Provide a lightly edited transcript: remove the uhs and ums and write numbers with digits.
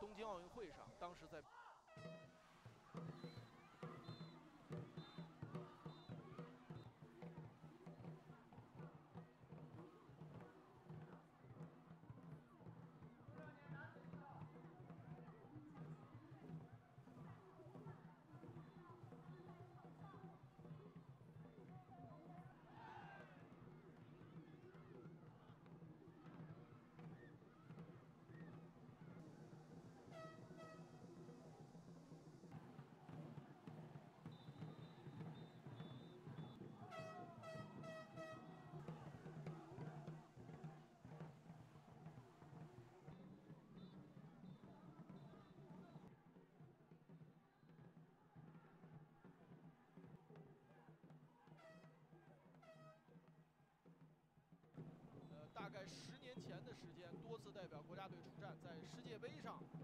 东京奥运会上，当时在。大概10年前的时间，多次代表国家队出战，在世界杯上